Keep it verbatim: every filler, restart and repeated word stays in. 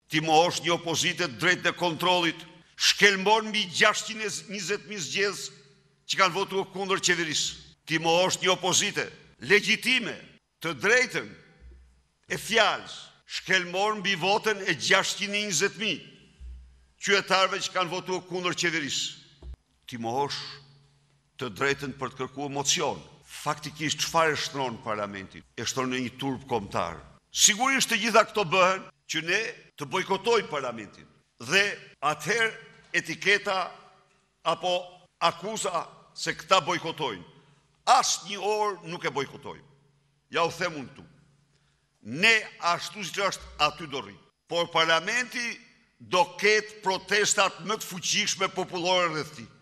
ti mohosh një opozitë drejt në kontrollit, shkelmon mbi gjashtëqind e njëzet mijë zgjedhës që kanë votuar kundër qeverisë. Ti mohosh një opozitë legjitime, të drejtën e fjalës, shkelmon mbi votën e gjashtëqind e njëzet mijë qytetarëve që kanë votuar kundër qeverisë. Ti mohosh të drejtën për të kërkuar mocion. Faktikisht çfarë shtron parlamentin? E shtron në një turp kombëtar. Sigurisht të gjitha këto bëhen që ne të bojkotojmë parlamentin. Dhe atëherë etiketa apo akuza se këta bojkotojnë. Asë një orë nuk e bojkotojmë. Ja u them unë këtu. Ne ashtu siç është aty do rrim. Por parlamenti do ketë protestat më të fuqishme popullore rreth tij.